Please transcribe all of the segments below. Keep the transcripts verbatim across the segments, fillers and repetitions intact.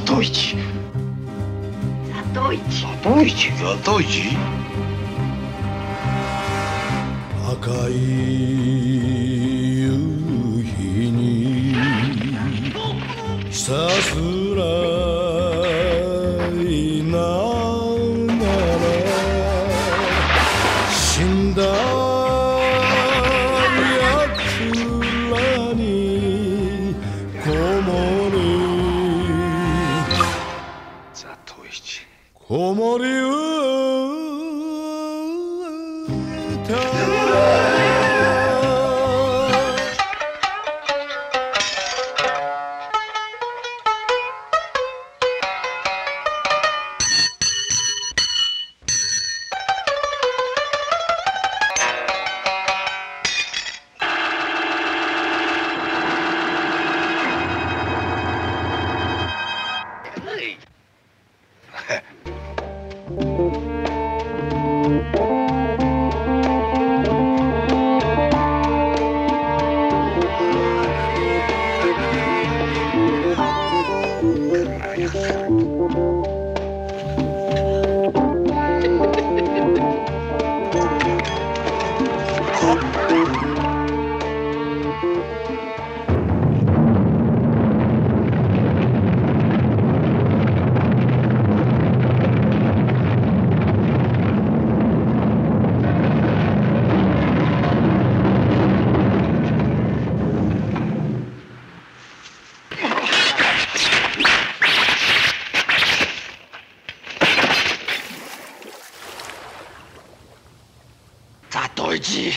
トイチ。 ザトイチ。 ザトイチ。ザトイチ。 赤い夕日にさすらいながら死んだ奴らにこもりザトイチ。 こもり歌ザトイチ。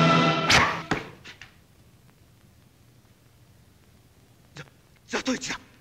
ザトイチだ。